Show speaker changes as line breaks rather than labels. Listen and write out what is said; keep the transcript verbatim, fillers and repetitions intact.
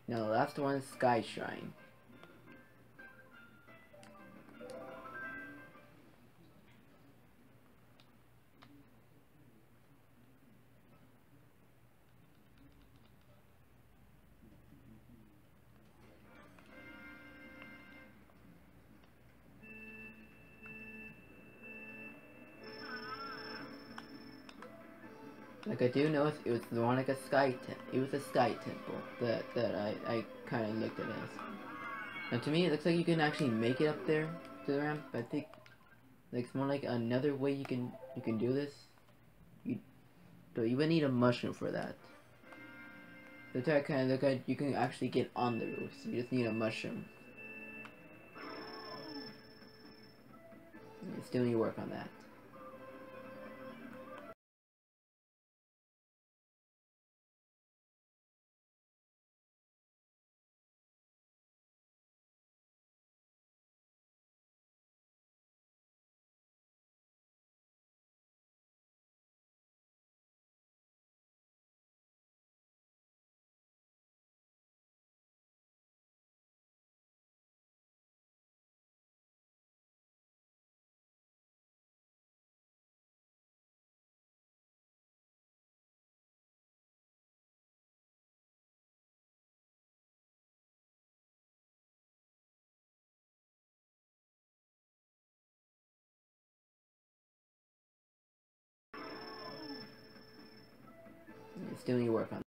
Now the last one is Sky Shrine. Like I do know it was more like a sky temple. It was a sky temple that that I I kind of looked at it as. Now to me, it looks like you can actually make it up there to the ramp. I think like it's more like another way you can you can do this. You so you would need a mushroom for that. The type kind of look like you can actually get on the roof. So you just need a mushroom. You still need to work on that. You still need to work on